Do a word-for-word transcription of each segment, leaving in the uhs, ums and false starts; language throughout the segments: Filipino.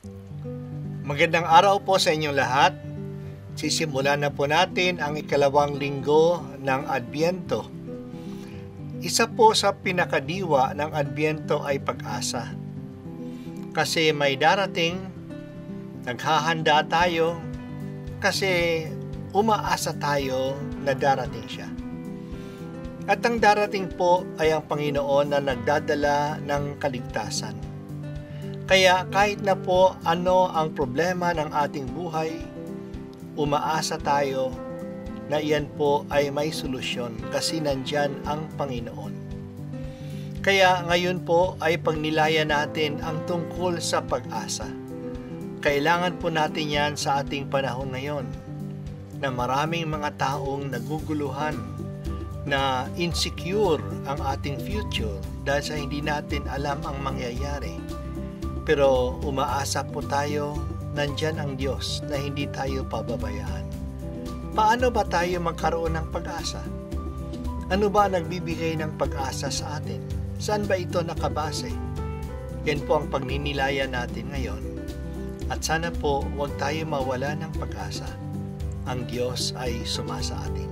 Magandang araw po sa inyong lahat. Sisimulan na po natin ang ikalawang linggo ng Adbyento. Isa po sa pinakadiwa ng Adbyento ay pag-asa. Kasi may darating, naghahanda tayo, kasi umaasa tayo na darating siya. At ang darating po ay ang Panginoon na nagdadala ng kaligtasan. Kaya kahit na po ano ang problema ng ating buhay, umaasa tayo na iyan po ay may solusyon kasi nandyan ang Panginoon. Kaya ngayon po ay pagnilayan natin ang tungkol sa pag-asa. Kailangan po natin yan sa ating panahon ngayon na maraming mga taong naguguluhan, na insecure ang ating future dahil sa hindi natin alam ang mangyayari. Pero umaasa po tayo, nandyan ang Diyos na hindi tayo pababayaan. Paano ba tayo magkaroon ng pag-asa? Ano ba nagbibigay ng pag-asa sa atin? Saan ba ito nakabase? Yan po ang pagninilayan natin ngayon. At sana po huwag tayo mawala ng pag-asa. Ang Diyos ay sumasa atin.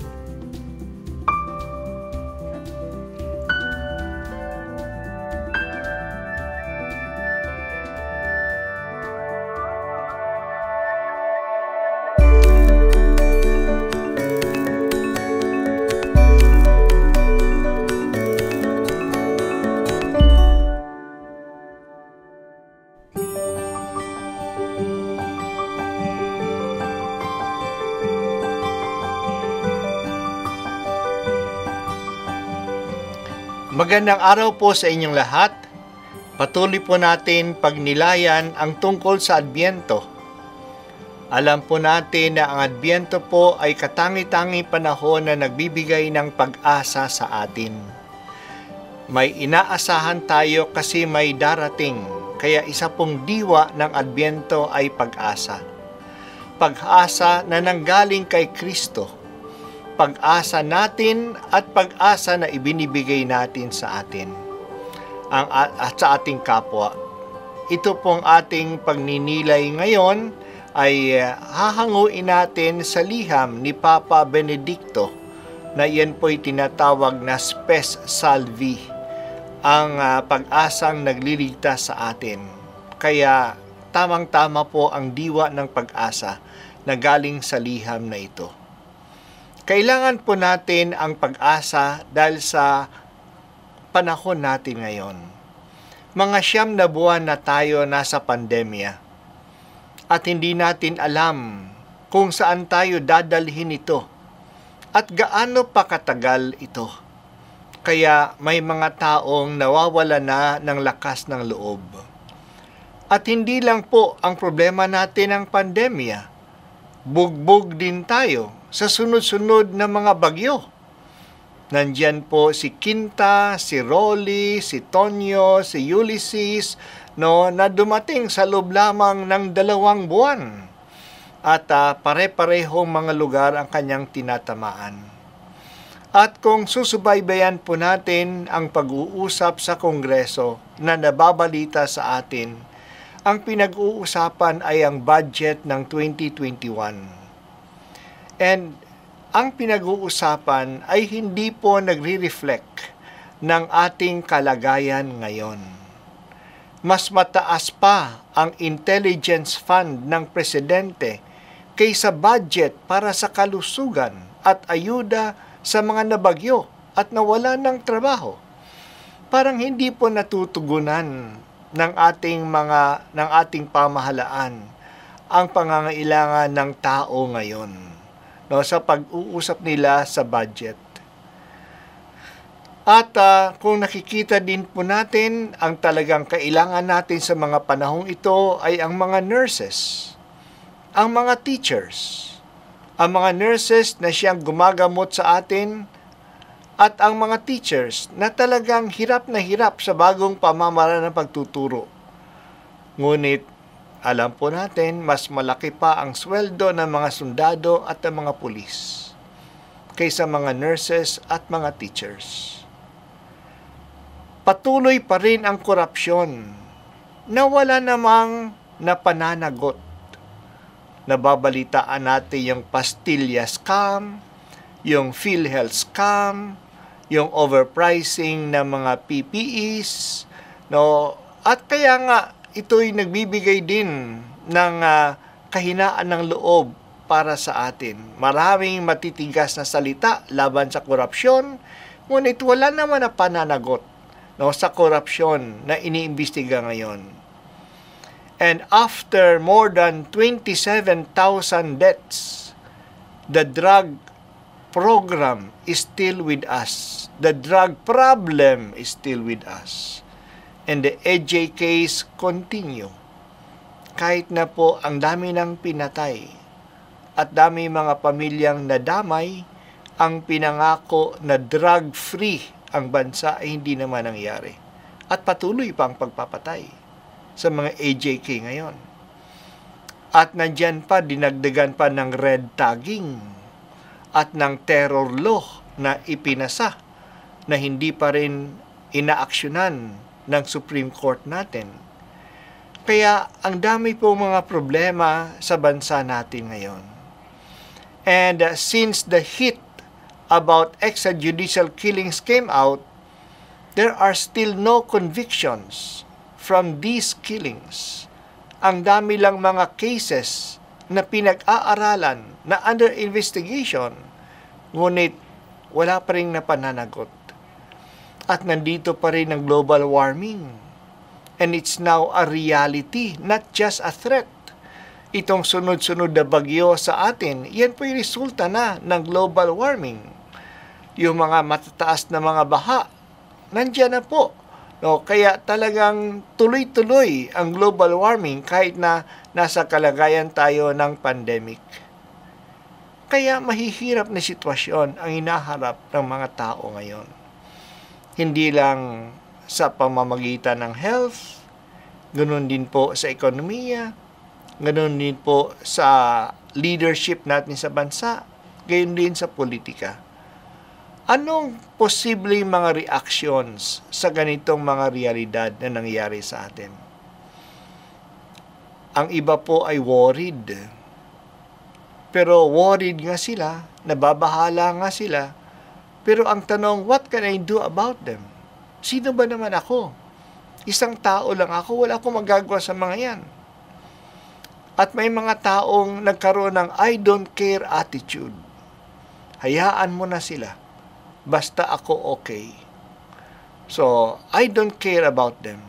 Magandang araw po sa inyong lahat. Patuloy po natin pagnilayan ang tungkol sa Adbyento. Alam po natin na ang Adbyento po ay katangi-tangi panahon na nagbibigay ng pag-asa sa atin. May inaasahan tayo kasi may darating, kaya isa pong diwa ng Adbyento ay pag-asa. Pag-asa na nanggaling kay Kristo. Pag-asa natin at pag-asa na ibinibigay natin sa atin ang at sa ating kapwa. Ito pong ating pagninilay ngayon ay hahanguin natin sa liham ni Papa Benedicto na iyan po'y tinatawag na Spes Salvi, ang uh, pag-asang nagliligtas sa atin. Kaya tamang-tama po ang diwa ng pag-asa na galing sa liham na ito. Kailangan po natin ang pag-asa dahil sa panahon natin ngayon. Mga siyam na buwan na tayo nasa pandemya at hindi natin alam kung saan tayo dadalhin ito at gaano pa katagal ito. Kaya may mga taong nawawala na ng lakas ng loob. At hindi lang po ang problema natin ang pandemya. Bugbog din tayo sa sunod-sunod na mga bagyo. Nandyan po si Quinta, si Rolly, si Tonyo, si Ulysses, no, na dumating sa loob lamang ng dalawang buwan. At uh, pare-parehong mga lugar ang kanyang tinatamaan. At kung susubaybayan po natin ang pag-uusap sa Kongreso na nababalita sa atin, ang pinag-uusapan ay ang budget ng twenty twenty-one. And ang pinag-uusapan ay hindi po nagre-reflect ng ating kalagayan ngayon. Mas mataas pa ang intelligence fund ng presidente kaysa budget para sa kalusugan at ayuda sa mga nabagyo at nawala ng trabaho. Parang hindi po natutugunan ng ating mga ng ating pamahalaan ang pangangailangan ng tao ngayon, no, sa pag-uusap nila sa budget. At uh, kung nakikita din po natin, ang talagang kailangan natin sa mga panahong ito ay ang mga nurses, ang mga teachers, ang mga nurses na siyang gumagamot sa atin, at ang mga teachers na talagang hirap na hirap sa bagong pamamaraan ng pagtuturo. Ngunit, alam po natin, mas malaki pa ang sweldo ng mga sundalo at ng mga pulis kaysa mga nurses at mga teachers. Patuloy pa rin ang korupsyon na wala namang na pananagot. Nababalitaan natin yung pastilya scam, yung PhilHealth scam, yung overpricing ng mga P P Es, no? At kaya nga ito'y nagbibigay din ng uh, kahinaan ng loob para sa atin. Maraming matitigas na salita laban sa korupsyon, ngunit wala naman na pananagot, no, sa korupsyon na iniimbestiga ngayon. And after more than twenty-seven thousand deaths, the drug program is still with us. The drug problem is still with us. And the E J case continue. Kahit na po ang dami ng pinatay at dami mga pamilyang nadamay, ang pinangako na drug-free ang bansa ay hindi naman nangyari. At patuloy pa ang pagpapatay sa mga E J K ngayon. At nandyan pa, dinagdagan pa ng red tagging at ng terror law na ipinasa na hindi pa rin inaaksyonan ng Supreme Court natin. Kaya ang dami po mga problema sa bansa natin ngayon. And uh, since the hit about extrajudicial killings came out, there are still no convictions from these killings. Ang dami lang mga cases na pinag-aaralan, na under investigation, ngunit wala pa rin napananagot. At nandito pa rin ang global warming. And it's now a reality, not just a threat. Itong sunod-sunod na bagyo sa atin, yan po yung resulta na ng global warming. Yung mga matataas na mga baha, nandiyan na po. No, kaya talagang tuloy-tuloy ang global warming kahit na nasa kalagayan tayo ng pandemic. Kaya mahihirap na sitwasyon ang hinaharap ng mga tao ngayon. Hindi lang sa pamamagitan ng health, ganoon din po sa ekonomiya, ganoon din po sa leadership natin sa bansa, gayon din sa politika. Anong posibleng mga reactions sa ganitong mga realidad na nangyari sa atin? Ang iba po ay worried. Pero worried nga sila, nababahala nga sila. Pero ang tanong, what can I do about them? Sino ba naman ako? Isang tao lang ako, wala akong magagawa sa mga yan. At may mga taong nagkaroon ng I don't care attitude. Hayaan mo na sila. Basta ako okay. So, I don't care about them.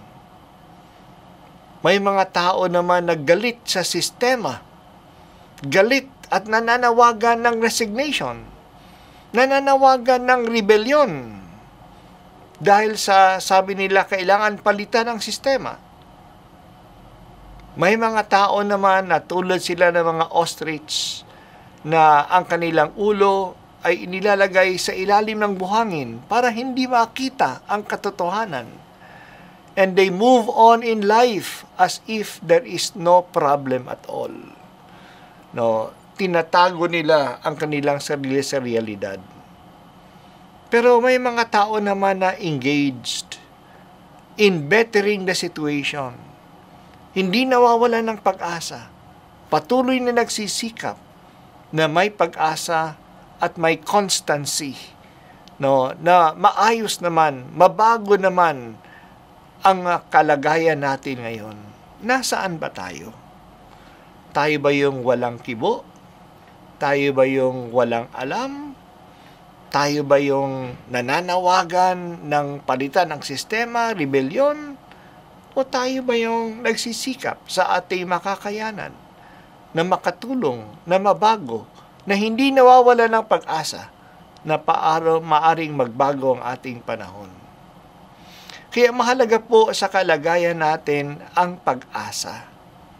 May mga tao naman naggalit sa sistema. Galit at nananawagan ng resignation. Nananawagan ng rebellion. Dahil sa sabi nila kailangan palitan ang sistema. May mga tao naman na tulad sila ng mga ostrich na ang kanilang ulo ay inilalagay sa ilalim ng buhangin para hindi makita ang katotohanan. And they move on in life as if there is no problem at all. No, tinatago nila ang kanilang sarili sa realidad. Pero may mga tao naman na engaged in bettering the situation. Hindi nawawala ng pag-asa. Patuloy na nagsisikap na may pag-asa at may constancy, no, na maayos naman, mabago naman ang kalagayan natin ngayon. Nasaan ba tayo? Tayo ba yung walang kibo? Tayo ba yung walang alam? Tayo ba yung nananawagan ng palitan ng sistema, rebellion? O tayo ba yung nagsisikap sa ating makakayanan na makatulong, na mabago, na hindi nawawala ng pag-asa na paaro maaring magbago ang ating panahon. Kaya mahalaga po sa kalagayan natin ang pag-asa.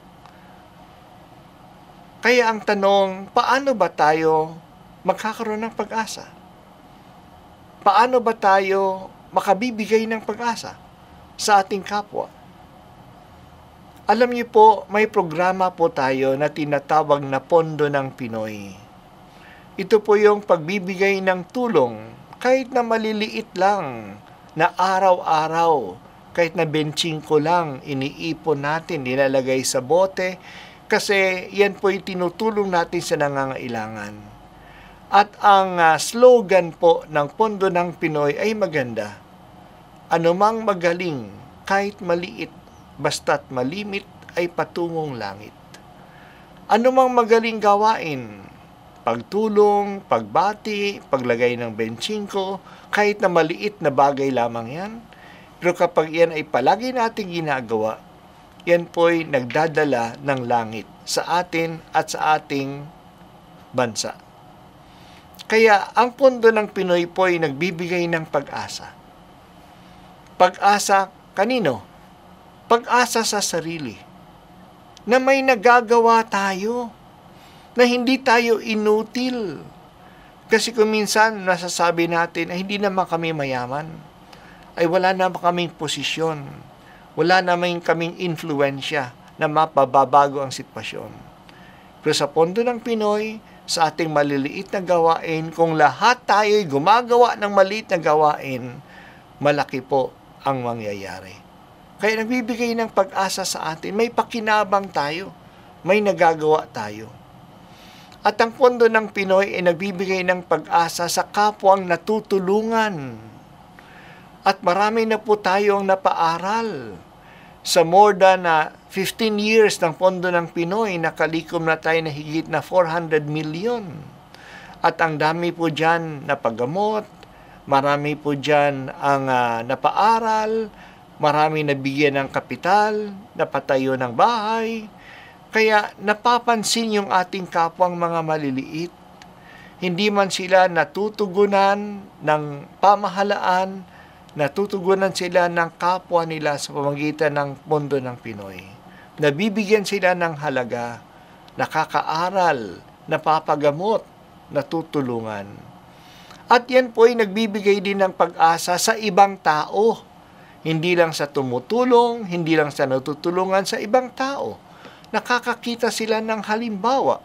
Kaya ang tanong, paano ba tayo magkakaroon ng pag-asa? Paano ba tayo makabibigay ng pag-asa sa ating kapwa? Alam niyo po, may programa po tayo na tinatawag na Pondo ng Pinoy. Ito po yung pagbibigay ng tulong kahit na maliliit lang na araw-araw kahit na benching ko lang, iniipon natin, nilalagay sa bote, kasi yan po yung tinutulong natin sa nangangailangan. At ang uh, slogan po ng Pondo ng Pinoy ay maganda. Anumang magaling, kahit maliit, basta't malimit, ay patungong langit. Anumang magaling gawain, pagtulong, pagbati, paglagay ng benching ko, kahit na maliit na bagay lamang yan, pero kapag yan ay palagi nating ginagawa, yan po'y nagdadala ng langit sa atin at sa ating bansa. Kaya ang Pondo ng Pinoy po'y nagbibigay ng pag-asa. Pag-asa kanino? Pag-asa sa sarili. Na may nagagawa tayo. Na hindi tayo inutil. Kasi kung minsan nasasabi natin ay hindi naman kami mayaman. Ay wala naman kaming posisyon, wala naman kaming influensya na mapababago ang sitwasyon. Pero sa Pondo ng Pinoy, sa ating maliliit na gawain, kung lahat tayo'y gumagawa ng maliit na gawain, malaki po ang mangyayari. Kaya nagbibigay ng pag-asa sa atin, may pakinabang tayo, may nagagawa tayo. At ang Pondo ng Pinoy ay nagbibigay ng pag-asa sa kapwang natutulungan. At marami na po tayong napaaral. Sa more than uh, fifteen years ng Pondo ng Pinoy, nakalikom na tayo na higit na four hundred million. At ang dami po dyan napagamot, marami po dyan ang uh, napaaral, marami nabigyan ng kapital, napatayo ng bahay. Kaya napapansin yung ating kapwang mga maliliit. Hindi man sila natutugunan ng pamahalaan, natutugunan sila ng kapwa nila sa pamamagitan ng Pondo ng Pinoy. Nabibigyan sila ng halaga, nakakaaral, napapagamot, natutulungan. At yan po ay nagbibigay din ng pag-asa sa ibang tao. Hindi lang sa tumutulong, hindi lang sa natutulungan sa ibang tao. Nakakakita sila ng halimbawa.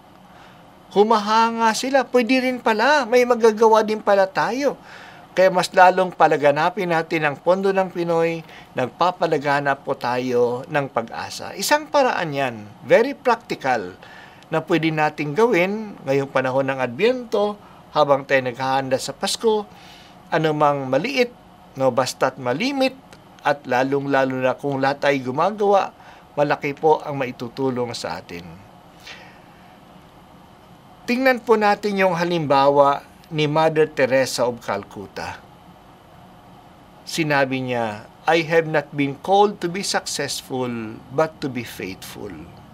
Humahanga sila, pwede rin pala, may magagawa din pala tayo. Kaya mas lalong palaganapin natin ang Pondo ng Pinoy, nagpapalaganap po tayo ng pag-asa. Isang paraan yan, very practical, na pwede nating gawin ngayong panahon ng Adbyento, habang tayo naghahanda sa Pasko, anumang maliit, no, basta't malimit, at lalong-lalo na kung lahat ay gumagawa, malaki po ang maitutulong sa atin. Tingnan po natin yung halimbawa ni Mother Teresa of Calcutta. Sinabi niya, I have not been called to be successful, but to be faithful.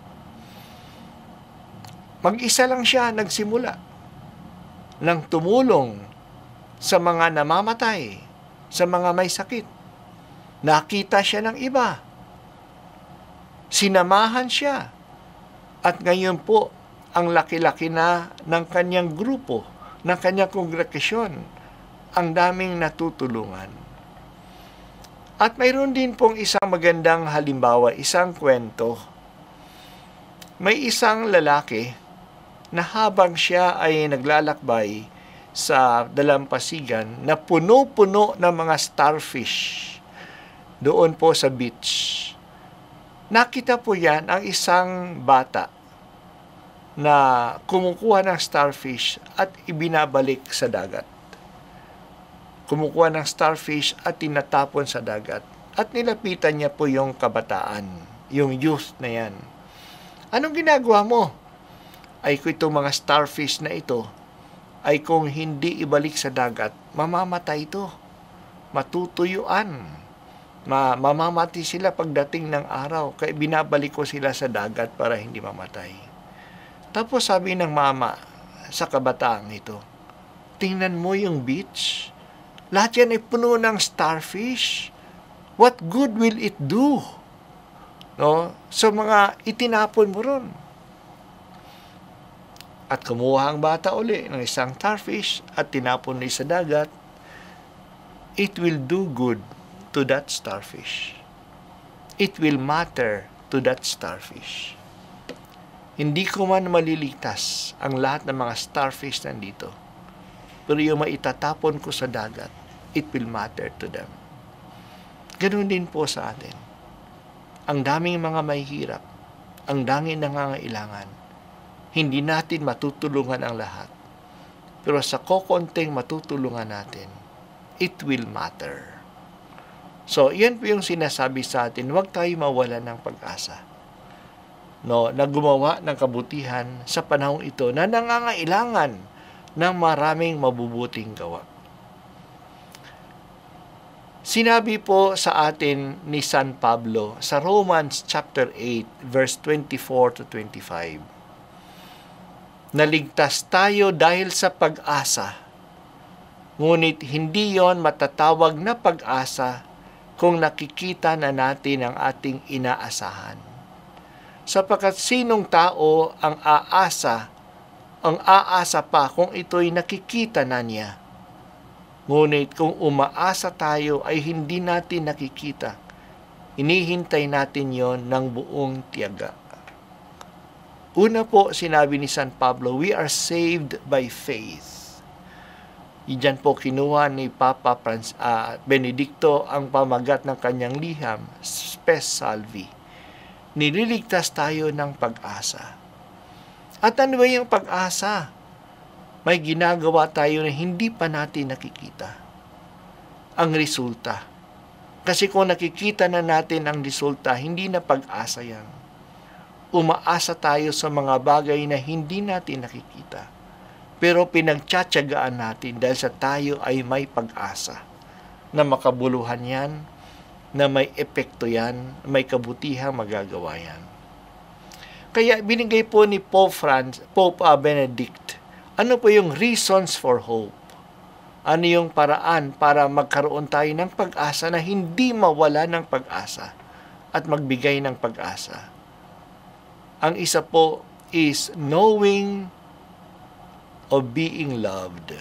Mag-isa lang siya nagsimula ng tumulong sa mga namamatay, sa mga may sakit. Nakita siya ng iba. Sinamahan siya. At ngayon po, ang laki-laki na ng kanyang grupo, ng kanyang kongregasyon, ang daming natutulungan. At mayroon din pong isang magandang halimbawa, isang kwento. May isang lalaki na habang siya ay naglalakbay sa dalampasigan na puno-puno ng mga starfish doon po sa beach. Nakita po yan ang isang bata na kumukuha ng starfish at ibinabalik sa dagat. Kumukuha ng starfish at tinatapon sa dagat. At nilapitan niya po yung kabataan, yung youth na yan. Anong ginagawa mo? Ay kung itong mga starfish na ito, ay kung hindi ibalik sa dagat, mamamatay ito. Matutuyuan. Ma mamamatay sila pagdating ng araw. Kaya binabalik ko sila sa dagat para hindi mamatay. Tapos sabi ng mama sa kabataang ito, tingnan mo yung beach. Lahat yan ay puno ng starfish. What good will it do? No? So mga itinapon mo ron. At kumuha ang bata uli ng isang starfish at tinapon na sa dagat. It will do good to that starfish. It will matter to that starfish. Hindi ko man maliligtas ang lahat ng mga starfish nandito. Pero yung maitatapon ko sa dagat, it will matter to them. Ganun din po sa atin. Ang daming mga mahihirap, ang daming nangangailangan. Hindi natin matutulungan ang lahat. Pero sa kokonting matutulungan natin, it will matter. So, yan po yung sinasabi sa atin, huwag tayo mawala ng pag-asa. No, na gumawa ng kabutihan sa panahong ito na nangangailangan ng maraming mabubuting gawa. Sinabi po sa atin ni San Pablo sa Romans chapter eight verse twenty-four to twenty-five. Naligtas tayo dahil sa pag-asa. Ngunit hindi yon matatawag na pag-asa kung nakikita na natin ang ating inaasahan. Sapagkat sinong tao ang aasa, ang aasa pa kung ito'y nakikita na niya. Ngunit kung umaasa tayo ay hindi natin nakikita, hinihintay natin yon ng buong tiyaga. Una po, sinabi ni San Pablo, we are saved by faith. Diyan po kinuha ni Papa Franz, uh, Benedicto ang pamagat ng kanyang liham, Spes Salvi. Nililigtas tayo ng pag-asa. At ano ba yung pag-asa? May ginagawa tayo na hindi pa natin nakikita. Ang resulta. Kasi kung nakikita na natin ang resulta, hindi na pag-asa yan. Umaasa tayo sa mga bagay na hindi natin nakikita. Pero pinagtsatsagaan natin dahil sa tayo ay may pag-asa na makabuluhan yan, na may epekto yan, may kabutihang magagawa yan. Kaya binigay po ni Pope Franz, Pope uh, Benedict, ano po yung reasons for hope? Ano yung paraan para magkaroon tayo ng pag-asa na hindi mawala ng pag-asa at magbigay ng pag-asa? Ang isa po is knowing of being loved.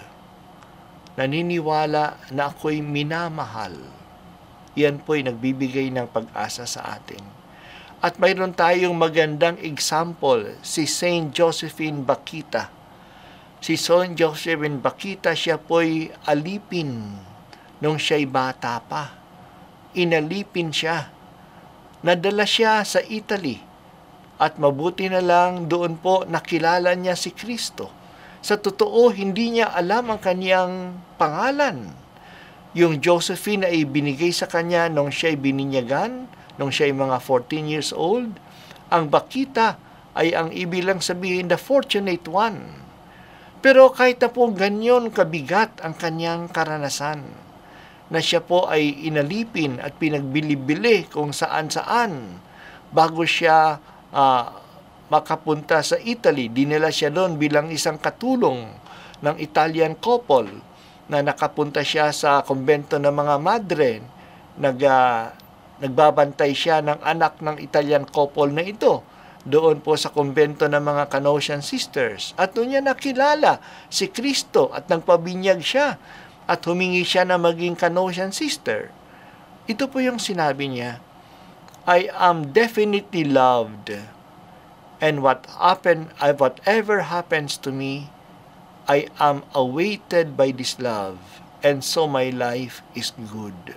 Naniniwala na ako'y minamahal. Yan po'y nagbibigay ng pag-asa sa atin. At mayroon tayong magandang example, si Saint Josephine Bakhita. Si Saint Josephine Bakhita, siya po'y alipin nung siya'y bata pa. Inalipin siya. Nadala siya sa Italy. At mabuti na lang doon po nakilala niya si Kristo. Sa totoo, hindi niya alam ang kanyang pangalan. Yung Josephine ay binigay sa kanya nung siya'y bininyagan, nung siya'y mga fourteen years old. Ang Bakhita ay ang ibilang sabihin, the fortunate one. Pero kahit na po ganyan kabigat ang kanyang karanasan, na siya po ay inalipin at pinagbilibili kung saan-saan, bago siya uh, makapunta sa Italy, dinala siya doon bilang isang katulong ng Italian couple, na nakapunta siya sa kumbento ng mga madre, nag, uh, nagbabantay siya ng anak ng Italian couple na ito, doon po sa kumbento ng mga Canossian sisters. At doon niya nakilala si Kristo at nagpabinyag siya at humingi siya na maging Canossian sister. Ito po yung sinabi niya, I am definitely loved, and what happen, whatever happens to me, I am awaited by this love, and so my life is good.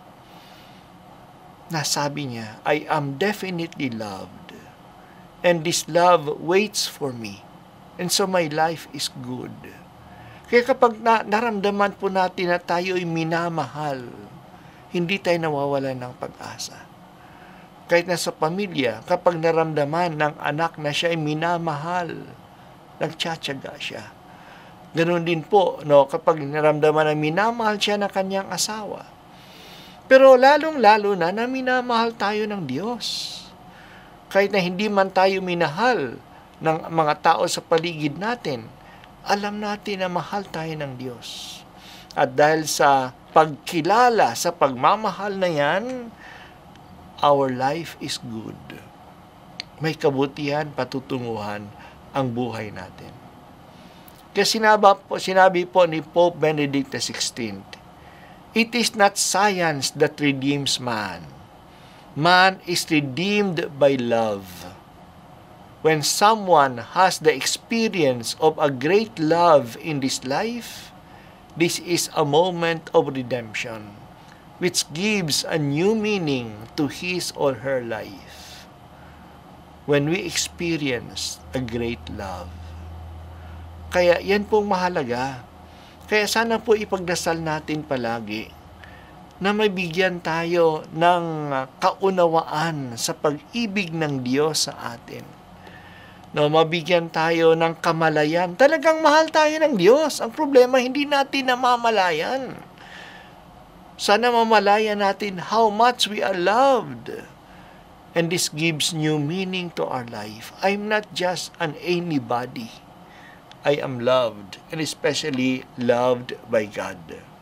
Nasabi niya, I am definitely loved, and this love waits for me, and so my life is good. Kaya kapag na, naramdaman po natin na tayo ay minamahal, hindi tayo nawawala ng pag-asa. Kahit na sa pamilya, kapag naramdaman ng anak na siya ay minamahal, nagtsatsaga siya. Ganun din po, no, kapag naramdaman na minamahal siya ng kanyang asawa. Pero lalong-lalo na na minamahal tayo ng Diyos. Kahit na hindi man tayo minahal ng mga tao sa paligid natin, alam natin na mahal tayo ng Diyos. At dahil sa pagkilala, sa pagmamahal na yan, our life is good. May kabutihan, patutunguhan ang buhay natin. Kaya sinabi po, sinabi po ni Pope Benedict the sixteenth, it is not science that redeems man. Man is redeemed by love. When someone has the experience of a great love in this life, this is a moment of redemption. which gives a new meaning to his or her life. When we experience a great love. Kaya yan pong mahalaga. Kaya sana po ipagdasal natin palagi na mabigyan tayo ng kaunawaan sa pag-ibig ng Diyos sa atin. No, mabigyan tayo ng kamalayan. Talagang mahal tayo ng Diyos. Ang problema, hindi natin namamalayan. Sana mamalayan natin how much we are loved. And this gives new meaning to our life. I'm not just an anybody. I am loved, and especially loved by God.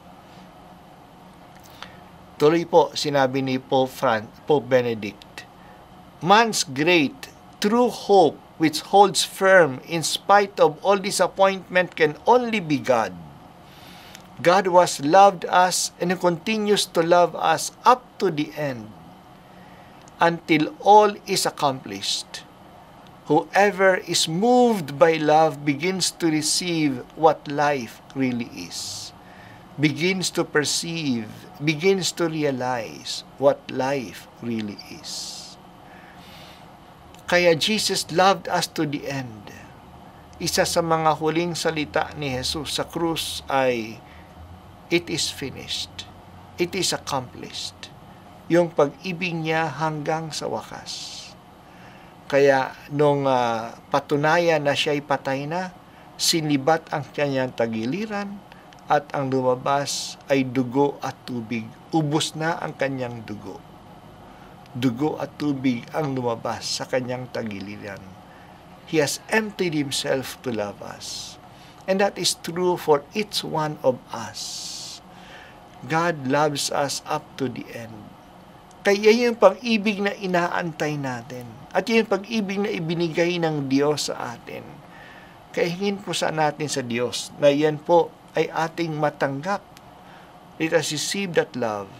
Tuloy po, sinabi ni Pope, Fran, Pope Benedict, man's great, true hope which holds firm in spite of all disappointment can only be God. God was loved us and continues to love us up to the end, until all is accomplished. Whoever is moved by love begins to receive what life really is, begins to perceive, begins to realize what life really is. Kaya Jesus loved us to the end. Isa sa mga huling salita ni Jesus sa krus ay, it is finished. It is accomplished. Yung pag-ibig niya hanggang sa wakas. Kaya nung uh, patunayan na siya'y patay na, sinibat ang kanyang tagiliran at ang lumabas ay dugo at tubig. Ubos na ang kanyang dugo. Dugo at tubig ang lumabas sa kanyang tagiliran. He has emptied himself to love us. And that is true for each one of us. God loves us up to the end. Kaya yung pag-ibig na inaantay natin. At yung pag-ibig na ibinigay ng Diyos sa atin. Kaya hingin po sa natin sa Diyos na yan po ay ating matanggap. Let us receive that love.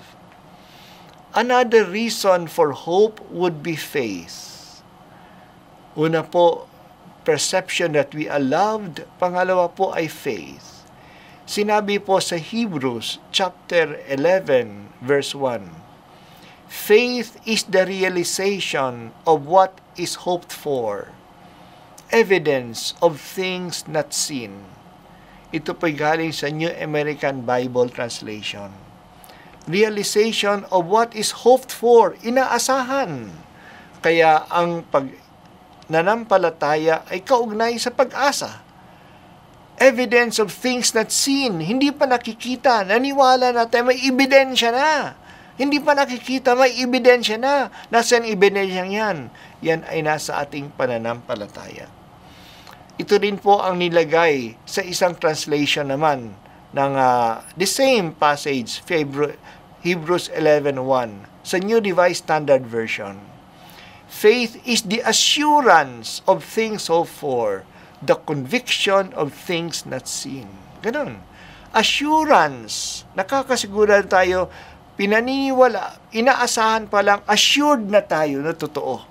Another reason for hope would be faith. Una po, perception that we are loved. Pangalawa po ay faith. Sinabi po sa Hebrews chapter eleven verse one, faith is the realization of what is hoped for, evidence of things not seen. Ito po'y galing sa New American Bible Translation. Realization of what is hoped for, inaasahan. Kaya ang pag nanampalataya ay kaugnay sa pag-asa. Evidence of things not seen, hindi pa nakikita, naniwala natin, may ebidensya na. Hindi pa nakikita, may ebidensya na. Nasaan ebidensya yan? Yan ay nasa ating pananampalataya. Ito rin po ang nilagay sa isang translation naman ng uh, the same passage, Hebrews eleven one, sa New Revised Standard Version. Faith is the assurance of things hoped for, the conviction of things not seen. Ganun. Assurance. Nakakasigura tayo, pinaniniwala, inaasahan pa lang, assured na tayo na totoo.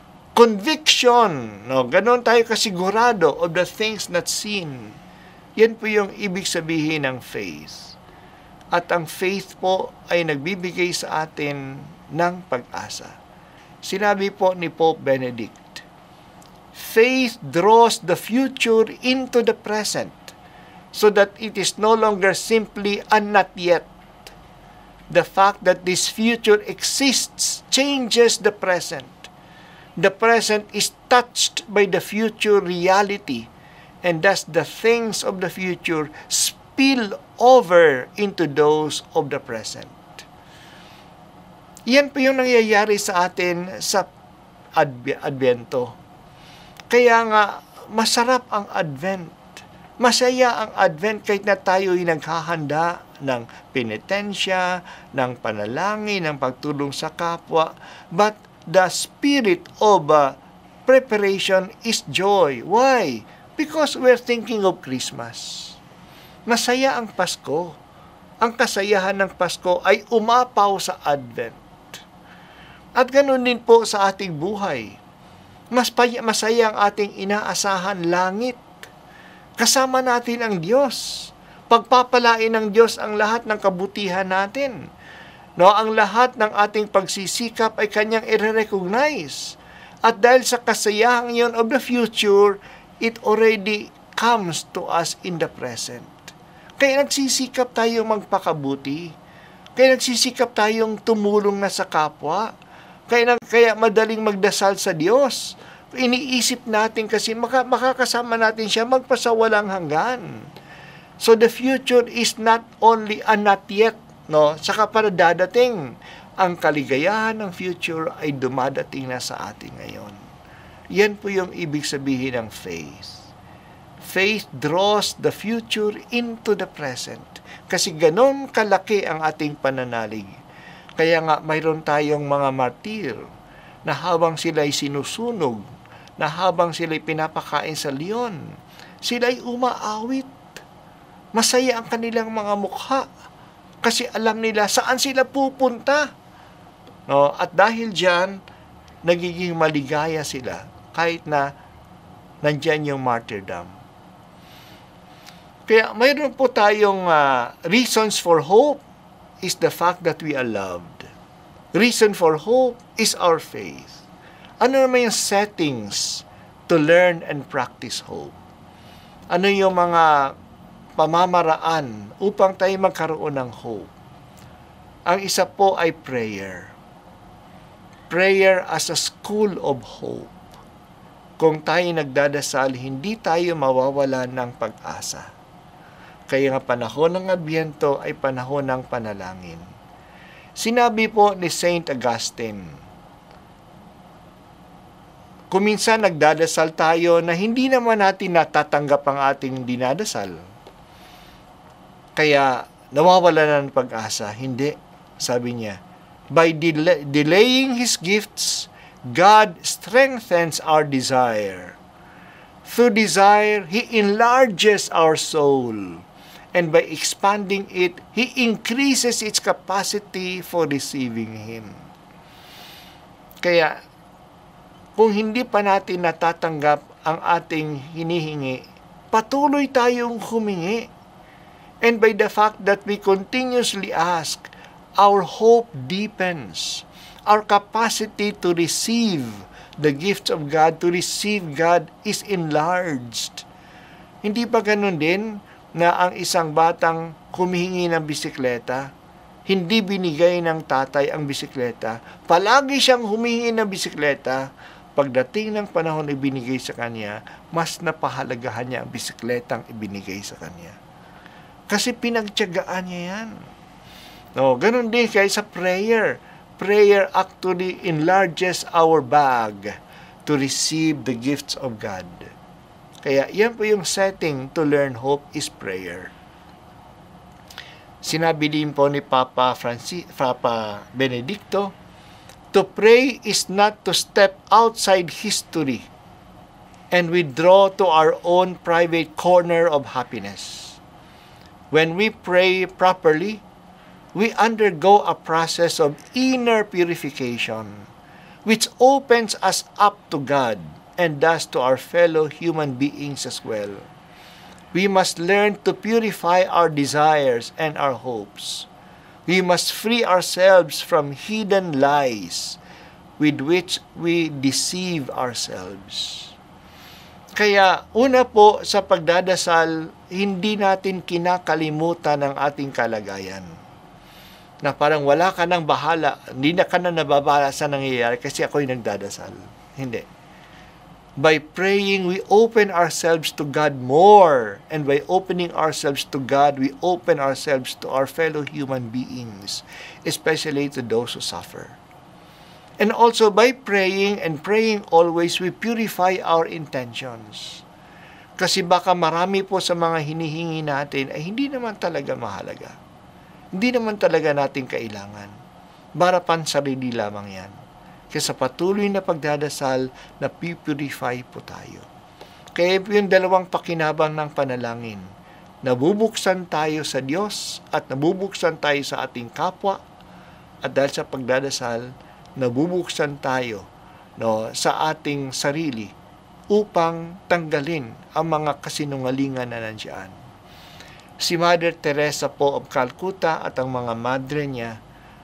Conviction, no? Ganon tayo kasigurado of the things not seen. Yan po yung ibig sabihin ng faith. At ang faith po ay nagbibigay sa atin ng pag-asa. Sinabi po ni Pope Benedict, faith draws the future into the present so that it is no longer simply a not yet. The fact that this future exists changes the present. The present is touched by the future reality, and thus the things of the future spill over into those of the present. Yan po yung nangyayari sa atin sa Adv- Advento. Kaya nga, masarap ang Advent. Masaya ang Advent kahit na tayo'y naghahanda ng penitensya, ng panalangin, ng pagtulong sa kapwa. But the spirit of uh, preparation is joy. Why? Because we're thinking of Christmas. Masaya ang Pasko. Ang kasayahan ng Pasko ay umapaw sa Advent. At ganoon din po sa ating buhay. Mas masaya ang ating inaasahan langit. Kasama natin ang Diyos. Pagpapalain ng Diyos ang lahat ng kabutihan natin. No, ang lahat ng ating pagsisikap ay kanyang i-recognize. At dahil sa kasiyahan yun of the future, it already comes to us in the present. Kaya nagsisikap tayong magpakabuti. Kaya nagsisikap tayong tumulong na sa kapwa. Kaya, kaya madaling magdasal sa Diyos. Iniisip natin kasi maka, makakasama natin siya magpasawalang hanggan. So the future is not only a not yet, no? Saka para dadating. Ang kaligayahan ng future ay dumadating na sa atin ngayon. Yan po yung ibig sabihin ng faith. Faith draws the future into the present. Kasi ganon kalaki ang ating pananalig. Kaya nga mayroon tayong mga martir na habang sila'y sinusunog, na habang sila'y pinapakain sa leon, sila'y umaawit. Masaya ang kanilang mga mukha kasi alam nila saan sila pupunta. No, at dahil diyan nagiging maligaya sila kahit na nandiyan yung martyrdom. Kaya mayroon po tayong uh, reasons for hope is the fact that we are loved. Reason for hope is our faith. Ano naman yung settings to learn and practice hope? Ano yung mga pamamaraan upang tayo magkaroon ng hope? Ang isa po ay prayer. Prayer as a school of hope. Kung tayo nagdadasal, hindi tayo mawawala ng pag-asa. Kaya nga panahon ng Adbyento ay panahon ng panalangin. Sinabi po ni Saint Augustine, kung minsan nagdadasal tayo na hindi naman natin natatanggap ang ating dinadasal, kaya nawawala na ng pag-asa. Hindi, sabi niya, by del- delaying His gifts, God strengthens our desire. Through desire, He enlarges our soul. And by expanding it, He increases its capacity for receiving Him. Kaya, kung hindi pa natin natatanggap ang ating hinihingi, patuloy tayong humingi. And by the fact that we continuously ask, our hope deepens. Our capacity to receive the gifts of God, to receive God, is enlarged. Hindi ba ganun din na ang isang batang humihingi ng bisikleta, hindi binigay ng tatay ang bisikleta, palagi siyang humihingi ng bisikleta, pagdating ng panahon na ibinigay sa kanya, mas napahalagahan niya ang bisikletang ibinigay sa kanya. Kasi pinagtiyagaan niya yan. No, ganun din kaya sa prayer. Prayer actually enlarges our bag to receive the gifts of God. Kaya yan po yung setting to learn hope is prayer. Sinabi din po ni Papa Francis, Papa Benedicto, to pray is not to step outside history and withdraw to our own private corner of happiness. When we pray properly, we undergo a process of inner purification, which opens us up to God and thus to our fellow human beings as well. We must learn to purify our desires and our hopes. We must free ourselves from hidden lies with which we deceive ourselves. Kaya una po sa pagdadasal, hindi natin kinakalimutan ang ating kalagayan. Na parang wala ka nang bahala, hindi na ka na nababala sa nangyayari kasi ako'y nagdadasal. Hindi. By praying, we open ourselves to God more. And by opening ourselves to God, we open ourselves to our fellow human beings, especially to those who suffer. And also by praying and praying always, we purify our intentions. Kasi baka marami po sa mga hinihingi natin ay hindi naman talaga mahalaga. Hindi naman talaga natin kailangan. Barapan sarili lamang yan. Kaya sa patuloy na pagdadasal, na purify po tayo. Kaya yung dalawang pakinabang ng panalangin, nabubuksan tayo sa Diyos at nabubuksan tayo sa ating kapwa, at dahil sa pagdadasal, nabubuksan tayo no, sa ating sarili upang tanggalin ang mga kasinungalingan na nandiyan. Si Mother Teresa po of Calcutta at ang mga madre niya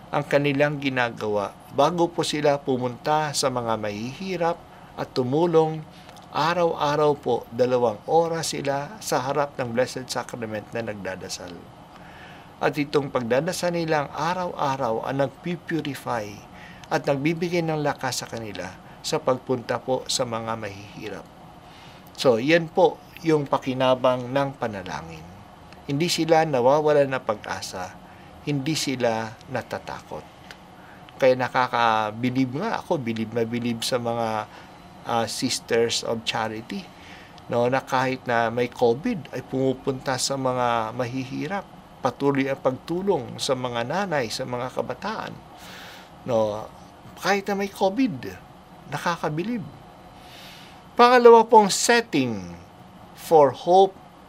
ang kanilang ginagawa bago po sila pumunta sa mga mahihirap at tumulong. Araw-araw po, dalawang oras sila sa harap ng Blessed Sacrament na nagdadasal. At itong pagdadasal nilang araw-araw ang nagpipurify at nagbibigay ng lakas sa kanila sa pagpunta po sa mga mahihirap. So, yan po yung pakinabang ng panalangin. Hindi sila nawawalan ng pag-asa, hindi sila natatakot. Kaya nakakabilib nga ako, bilib na bilib sa mga uh, Sisters of Charity, no, na kahit na may COVID ay pumupunta sa mga mahihirap, patuloy ang pagtulong sa mga nanay, sa mga kabataan. No, kahit na may COVID, nakakabilib. Pangalawa pong setting for hope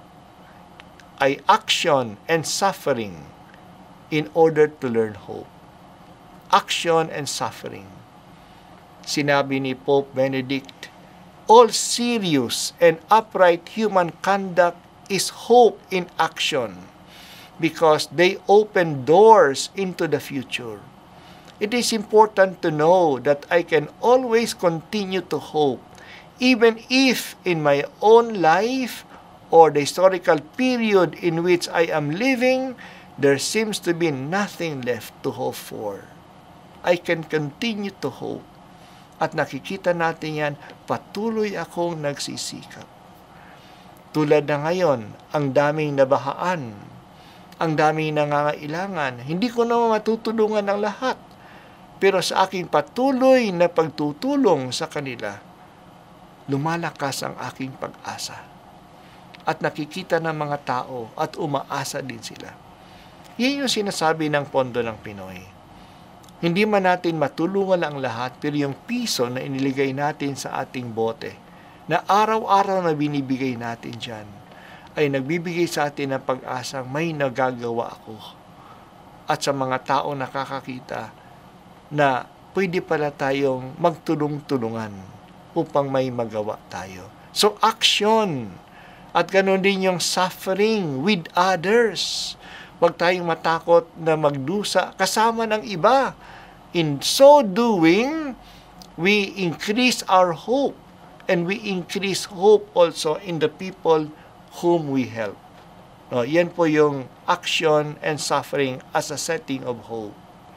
ay action and suffering in order to learn hope. Action and suffering. Sinabi ni Pope Benedict, all serious and upright human conduct is hope in action because they open doors into the future. It is important to know that I can always continue to hope, even if in my own life or the historical period in which I am living, there seems to be nothing left to hope for. I can continue to hope. At nakikita natin yan, patuloy akong nagsisikap. Tulad na ngayon, ang daming nabahaan, ang daming nangangailangan. Hindi ko naman matutulungan ang lahat. Pero sa aking patuloy na pagtutulong sa kanila, lumalakas ang aking pag-asa. At nakikita ng mga tao at umaasa din sila. Yan yung sinasabi ng Pondo ng Pinoy. Hindi man natin matulungan ang lahat, pero yung piso na iniligay natin sa ating bote, na araw-araw na binibigay natin dyan, ay nagbibigay sa atin ng pag-asang may nagagawa ako. At sa mga tao nakakakita na pwede pala tayong magtulong-tulungan upang may magawa tayo. So, action! At ganoon din yung suffering with others. Huwag tayong matakot na magdusa kasama ng iba. In so doing, we increase our hope. And we increase hope also in the people whom we help. No, yan po yung action and suffering as a setting of hope.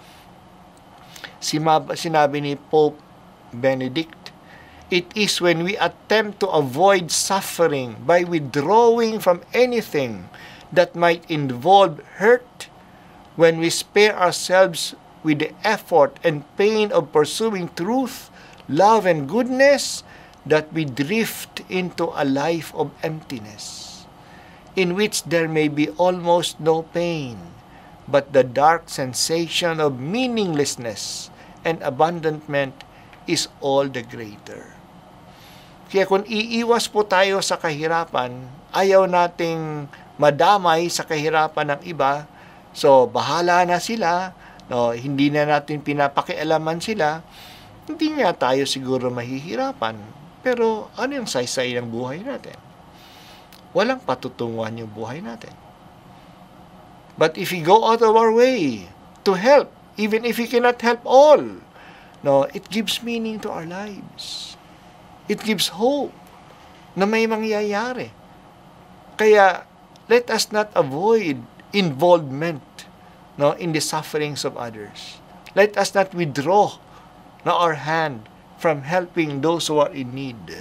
Sinabi ni Pope Benedict, it is when we attempt to avoid suffering by withdrawing from anything that might involve hurt, when we spare ourselves with the effort and pain of pursuing truth, love, and goodness, that we drift into a life of emptiness, in which there may be almost no pain, but the dark sensation of meaninglessness and abandonment is all the greater. Kaya kung iiwas po tayo sa kahirapan, ayaw nating madamay sa kahirapan ng iba, so bahala na sila, no, hindi na natin pinapakialaman sila, hindi nga tayo siguro mahihirapan. Pero ano yung saysay ng buhay natin? Walang patutunguhan yung buhay natin. But if we go out of our way to help, even if we cannot help all, no, it gives meaning to our lives. It gives hope na may mangyayari. Kaya, let us not avoid involvement, no, in the sufferings of others. Let us not withdraw na our hand from helping those who are in need.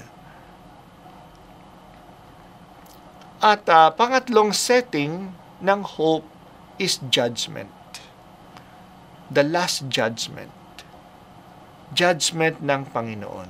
At uh, pangatlong setting ng hope is judgment. The last judgment. Judgment ng Panginoon.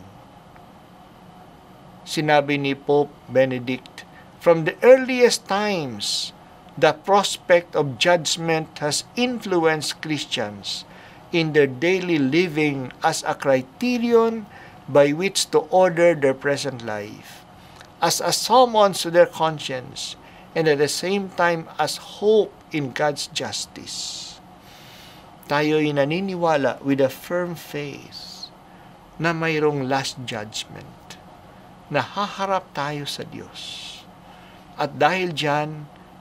Sinabi ni Pope Benedict, from the earliest times, the prospect of judgment has influenced Christians in their daily living as a criterion by which to order their present life, as a summons to their conscience, and at the same time as hope in God's justice. Tayo'y naniniwala with a firm faith na mayroong last judgment, na haharap tayo sa Diyos. At dahil dyan,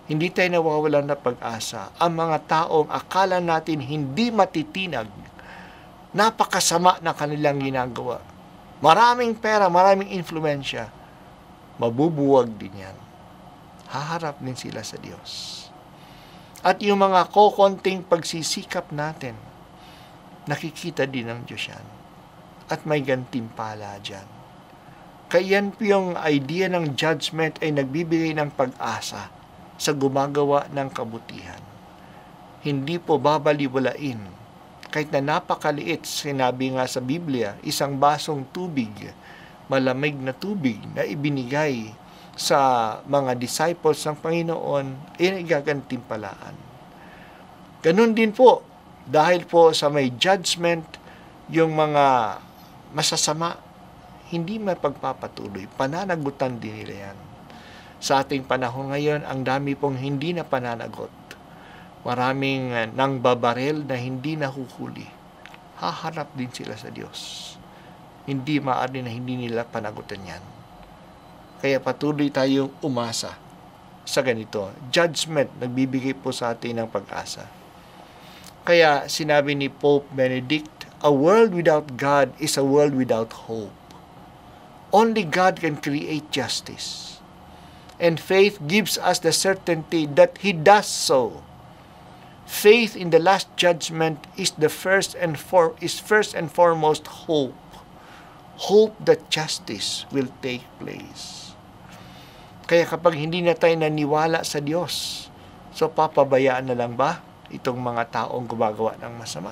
Hindi tayo nawawalan ng pag-asa. Ang mga taong akala natin hindi matitinag, napakasama na kanilang ginagawa. Maraming pera, maraming influensya, mabubuwag din yan. Haharap din sila sa Diyos. At yung mga kokonting pagsisikap natin, nakikita din ng Diyos yan. At may gantimpala dyan. Kaya yan po yung idea ng judgment ay nagbibigay ng pag-asa sa gumagawa ng kabutihan. Hindi po babaliwalain. Kahit na napakaliit, sinabi nga sa Biblia, isang basong tubig, malamig na tubig na ibinigay sa mga disciples ng Panginoon, ay gagantimpalaan. Ganun din po, dahil po sa may judgment, yung mga masasama, hindi mapagpapatuloy. Pananagutan din nila yan. Sa ating panahon ngayon, ang dami pong hindi na pananagot. Maraming uh, nang babarel na hindi nahuhuli. Haharap din sila sa Diyos. Hindi maaari na hindi nila panagutan yan. Kaya patuloy tayong umasa sa ganito. Judgment, nagbibigay po sa atin ng pag-asa. Kaya sinabi ni Pope Benedict, a world without God is a world without hope. Only God can create justice. And faith gives us the certainty that He does so. Faith in the last judgment is the first and for is first and foremost hope. Hope that justice will take place. Kaya kapag hindi na tayo naniwala sa Diyos, so papabayaan na lang ba itong mga taong gumagawa ng masama?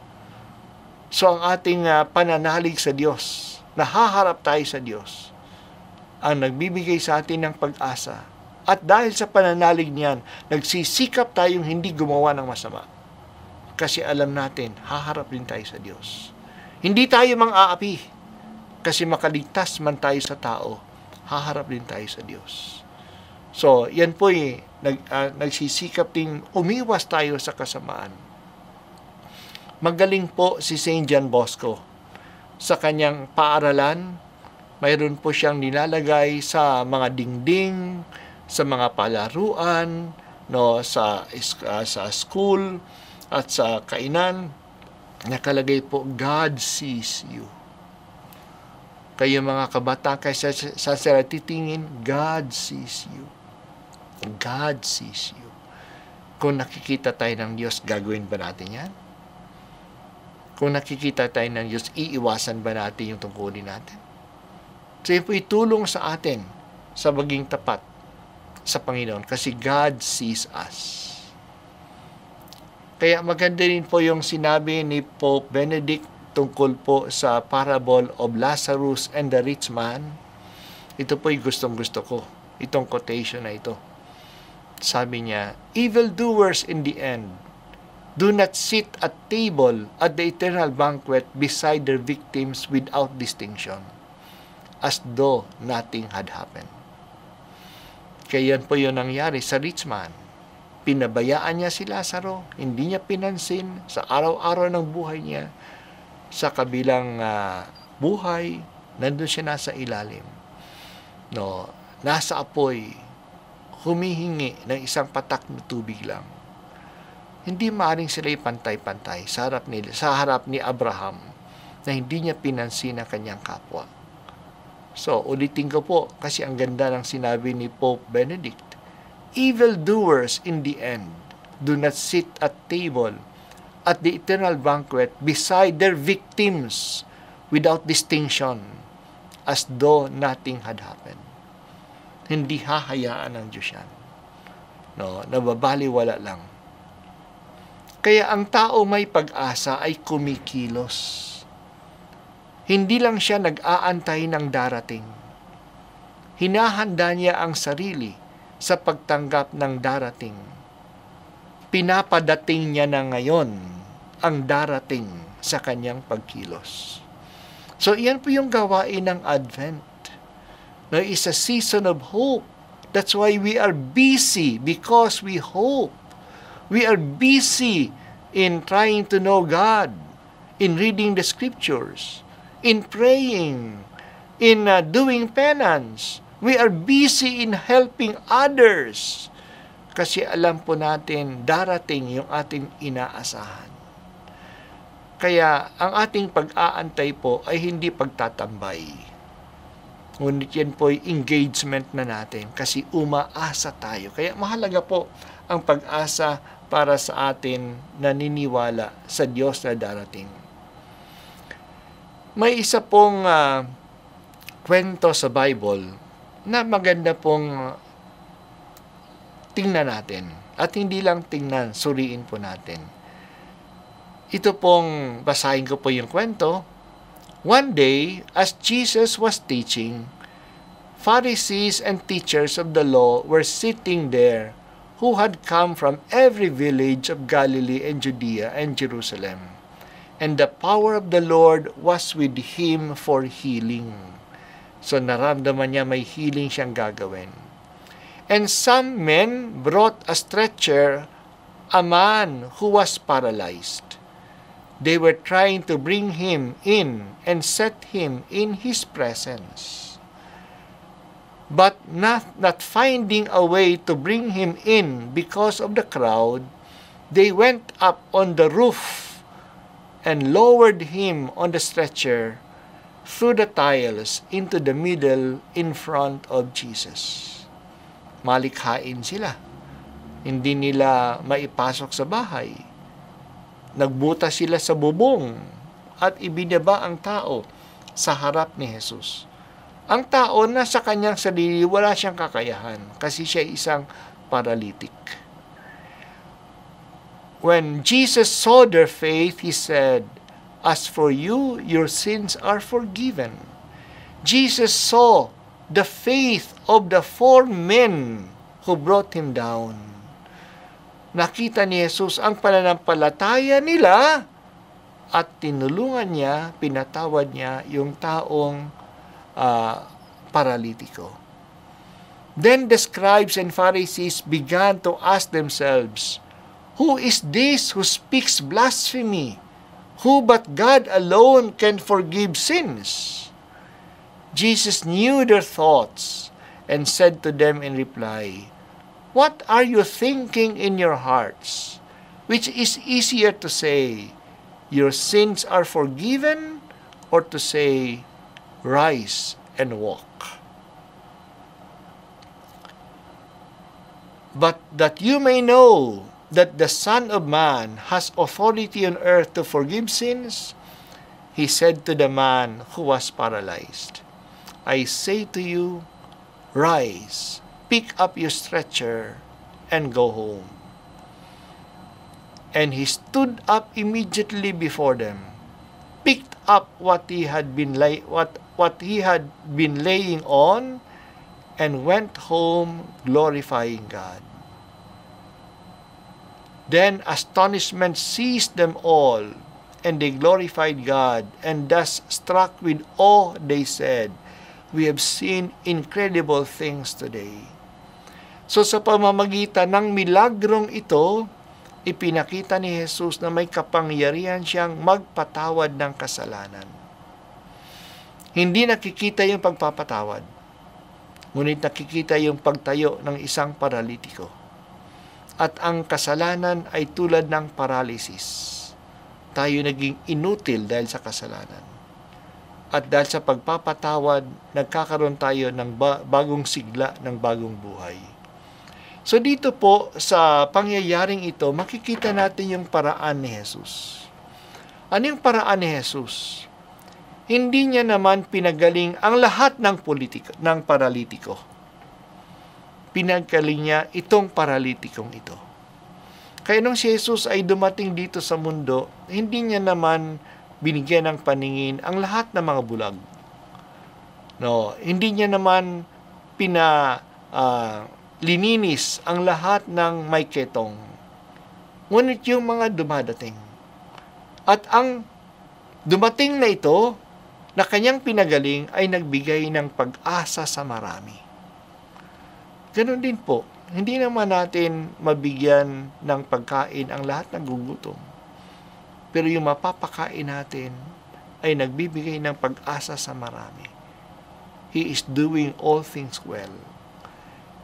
So ang ating uh, pananalig sa Diyos, nahaharap tayo sa Diyos, ang nagbibigay sa atin ng pag-asa. At dahil sa pananalig niyan, nagsisikap tayong hindi gumawa ng masama. Kasi alam natin, haharap din tayo sa Diyos. Hindi tayo mang-aapi. Kasi makaligtas man tayo sa tao, haharap din tayo sa Diyos. So, yan po eh, nag, uh, nagsisikap din umiwas tayo sa kasamaan. Magaling po si Saint John Bosco. Sa kanyang paaralan, mayroon po siyang nilalagay sa mga dingding, sa mga palaruan, no, sa, uh, sa school, at sa kainan, nakalagay po, God sees you. Kayo mga kabata, kaysa sa sila titingin, God sees you. God sees you. Kung nakikita tayo ng Diyos, gagawin ba natin yan? Kung nakikita tayo ng Diyos, iiwasan ba natin yung tungkulin natin? So, yun po itulong sa atin sa maging tapat sa Panginoon kasi God sees us. Kaya maganda rin po yung sinabi ni Pope Benedict tungkol po sa parable of Lazarus and the rich man. Ito po yung gustong-gusto ko. Itong quotation na ito. Sabi niya, evildoers in the end do not sit at table at the eternal banquet beside their victims without distinction, as though nothing had happened. Kaya yan po yung nangyari sa rich man. Pinabayaan niya si Lazaro, hindi niya pinansin sa araw-araw ng buhay niya. Sa kabilang uh, buhay, nandun siya nasa ilalim. No, nasa apoy, humihingi ng isang patak na tubig lang. Hindi maaaring sila pantay-pantay sa harap ni, sa harap ni Abraham na hindi niya pinansin ang kanyang kapwa. So, ulitin ko po kasi ang ganda ng sinabi ni Pope Benedict. Evildoers in the end do not sit at table at the eternal banquet beside their victims without distinction as though nothing had happened. Hindi hahayaan ng Diyos yan. No, nababaliwala lang. Kaya ang tao may pag-asa ay kumikilos. Hindi lang siya nag-aantay ng darating. Hinahanda niya ang sarili sa pagtanggap ng darating. Pinapadating niya na ngayon ang darating sa kanyang pagkilos. So, iyan po yung gawain ng Advent. No, it's a season of hope. That's why we are busy because we hope. We are busy in trying to know God, in reading the scriptures, in praying, in uh, doing penance. We are busy in helping others. Kasi alam po natin, darating yung ating inaasahan. Kaya ang ating pag-aantay po ay hindi pagtatambay. Ngunit yan po ay engagement na natin kasi umaasa tayo. Kaya mahalaga po ang pag-asa para sa atin naniniwala sa Diyos na darating. May isa pong uh, kwento sa Bible na maganda pong tingnan natin. At hindi lang tingnan, suriin po natin. Ito pong, basahin ko po yung kwento. One day, as Jesus was teaching, Pharisees and teachers of the law were sitting there, who had come from every village of Galilee and Judea and Jerusalem. And the power of the Lord was with him for healing. So naramdaman niya may healing siyang gagawin. And some men brought a stretcher, a man who was paralyzed. They were trying to bring him in and set him in his presence. But not, not finding a way to bring him in because of the crowd, they went up on the roof and lowered him on the stretcher through the tiles into the middle in front of Jesus. Malikhain sila. Hindi nila maipasok sa bahay. Nagbuta sila sa bubong at ibinaba ang tao sa harap ni Jesus. Ang tao na sa kanyang sarili wala siyang kakayahan kasi siya isang paralytic. When Jesus saw their faith, He said, "As for you, your sins are forgiven." Jesus saw the faith of the four men who brought him down. Nakita ni Jesus ang pananampalataya nila at tinulungan niya, pinatawad niya yung taong uh, paralitiko. Then the scribes and Pharisees began to ask themselves, "Who is this who speaks blasphemy? Who but God alone can forgive sins?" Jesus knew their thoughts and said to them in reply, "What are you thinking in your hearts? Which is easier to say, 'Your sins are forgiven,' or to say, 'Rise and walk'? But that you may know that the Son of Man has authority on earth to forgive sins," He said to the man who was paralyzed, "I say to you, rise, pick up your stretcher, and go home." And he stood up immediately before them, picked up what he had been lay, what, what he had been laying on, and went home glorifying God. Then astonishment seized them all, and they glorified God, and thus struck with awe they said, "We have seen incredible things today." So sa pamamagitan ng milagrong ito, ipinakita ni Jesus na may kapangyarihan siyang magpatawad ng kasalanan. Hindi nakikita yung pagpapatawad, ngunit nakikita yung pagtayo ng isang paralitiko. At ang kasalanan ay tulad ng paralysis. Tayo naging inutil dahil sa kasalanan. At dahil sa pagpapatawad, nagkakaroon tayo ng bagong sigla, ng bagong buhay. So dito po, sa pangyayaring ito, makikita natin yung paraan ni Jesus. Ano yung paraan ni Jesus? Hindi niya naman pinagaling ang lahat ng politiko, ng paralitiko. Pinagaling niya itong paralitikong ito. Kaya nung si Jesus ay dumating dito sa mundo, hindi niya naman binigyan ng paningin ang lahat ng mga bulag. No, hindi niya naman pina uh, lininis ang lahat ng may ketong. Ngunit yung mga dumadating. At ang dumating na ito, na kanyang pinagaling, ay nagbigay ng pag-asa sa marami. Ganon din po, hindi naman natin mabigyan ng pagkain ang lahat ng gugutom. Pero yung mapapakain natin ay nagbibigay ng pag-asa sa marami. He is doing all things well.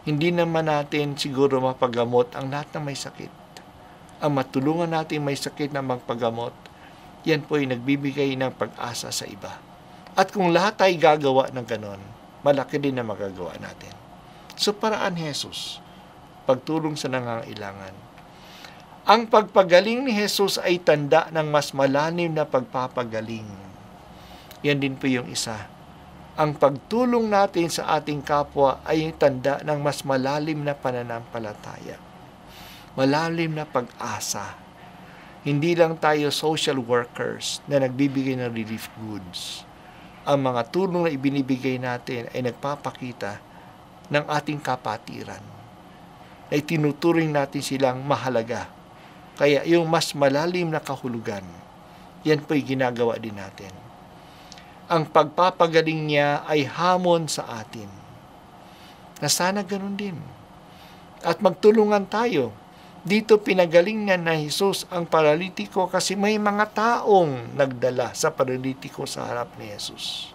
Hindi naman natin siguro mapagamot ang lahat ng may sakit. Ang matulungan natin may sakit na magpagamot, yan po ay nagbibigay ng pag-asa sa iba. At kung lahat ay gagawa ng ganon, malaki din na magagawa natin. So paraan Jesus, pagtulong sa nangangailangan. Ang pagpagaling ni Jesus ay tanda ng mas malalim na pagpapagaling. Yan din po yung isa. Ang pagtulong natin sa ating kapwa ay tanda ng mas malalim na pananampalataya. Malalim na pag-asa. Hindi lang tayo social workers na nagbibigay ng relief goods. Ang mga tulong na ibinibigay natin ay nagpapakita ng ating kapatiran. Ay tinuturing natin silang mahalaga. Kaya yung mas malalim na kahulugan, yan po'y ginagawa din natin. Ang pagpapagaling niya ay hamon sa atin. Na sana ganun din. At magtulungan tayo. Dito pinagaling niya na Jesus ang paralitiko kasi may mga taong nagdala sa paralitiko sa harap ni Jesus.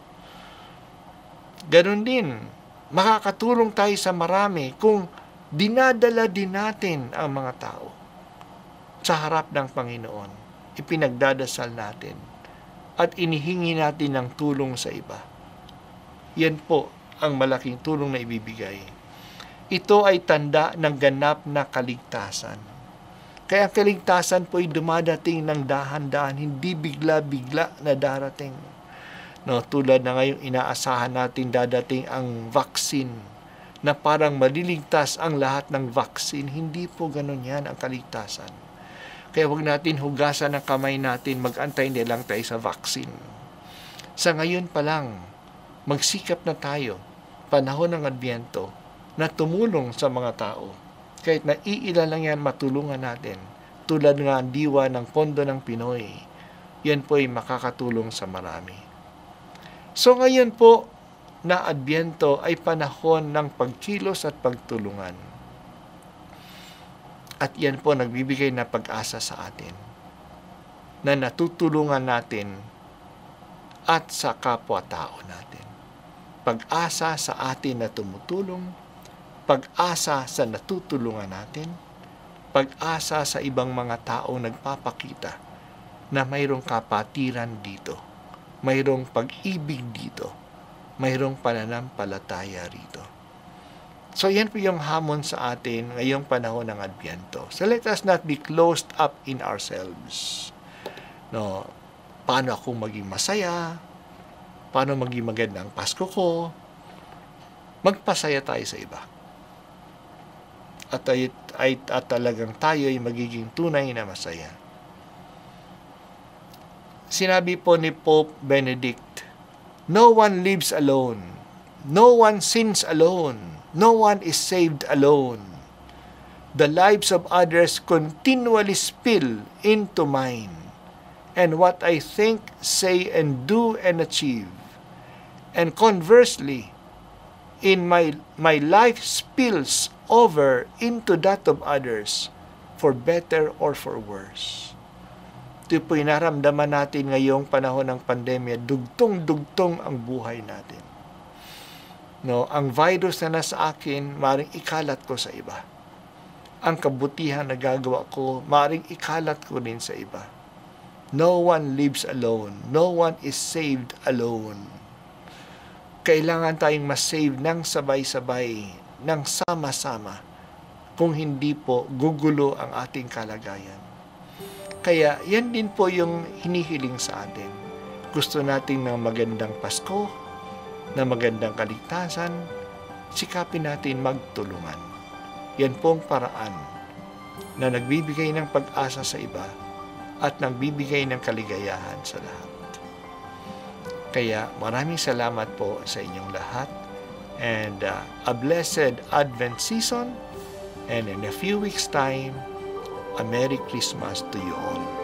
Ganun din. Makakatulong tayo sa marami kung dinadala din natin ang mga tao sa harap ng Panginoon. Ipinagdadasal natin. At inihingi natin ng tulong sa iba. Yan po ang malaking tulong na ibibigay. Ito ay tanda ng ganap na kaligtasan. Kaya ang kaligtasan po ay dumadating ng dahan-dahan, hindi bigla-bigla na darating. No, tulad na ngayong inaasahan natin dadating ang vaccine na parang maliligtas ang lahat ng vaccine. Hindi po ganun yan ang kaligtasan. Kaya huwag natin hugasan ang kamay natin, mag-antay na lang tayo sa vaccine. Sa ngayon pa lang, magsikap na tayo, panahon ng Adbyento, na tumulong sa mga tao. Kahit na iilan lang yan, matulungan natin. Tulad nga ang diwa ng Pondo ng Pinoy, yan po ay makakatulong sa marami. So ngayon po, na Adbyento ay panahon ng pagkilos at pagtulungan. At yan po nagbibigay na pag-asa sa atin na natutulungan natin at sa kapwa-tao natin. Pag-asa sa atin na tumutulong, pag-asa sa natutulungan natin, pag-asa sa ibang mga taong nagpapakita na mayroong kapatiran dito, mayroong pag-ibig dito, mayroong pananampalataya rito. So yan po yung hamon sa atin ngayong panahon ng Adbyento. So let us not be closed up in ourselves. No, paano ako maging masaya? Paano maging maganda ang Pasko ko? Magpasaya tayo sa iba. At, ay, ay, at talagang tayo ay magiging tunay na masaya. Sinabi po ni Pope Benedict, no one lives alone. No one sins alone. No one is saved alone. The lives of others continually spill into mine, and what I think, say, and do and achieve. And conversely, in my my life spills over into that of others, for better or for worse. Ito po inaramdaman natin ngayong panahon ng pandemya, dugtong-dugtong ang buhay natin. No, ang virus na nasa akin, maring ikalat ko sa iba. Ang kabutihan na gagawa ko, maring ikalat ko din sa iba. No one lives alone. No one is saved alone. Kailangan tayong masave ng sabay-sabay, ng sama-sama. Kung hindi po, gugulo ang ating kalagayan. Kaya yan din po yung hinihiling sa atin. Gusto natin ng magandang Pasko, na magandang kaligtasan, sikapin natin magtulungan. Yan pong paraan na nagbibigay ng pag-asa sa iba at nagbibigay ng kaligayahan sa lahat. Kaya maraming salamat po sa inyong lahat and uh, a blessed Advent season, and in a few weeks time, a Merry Christmas to you all.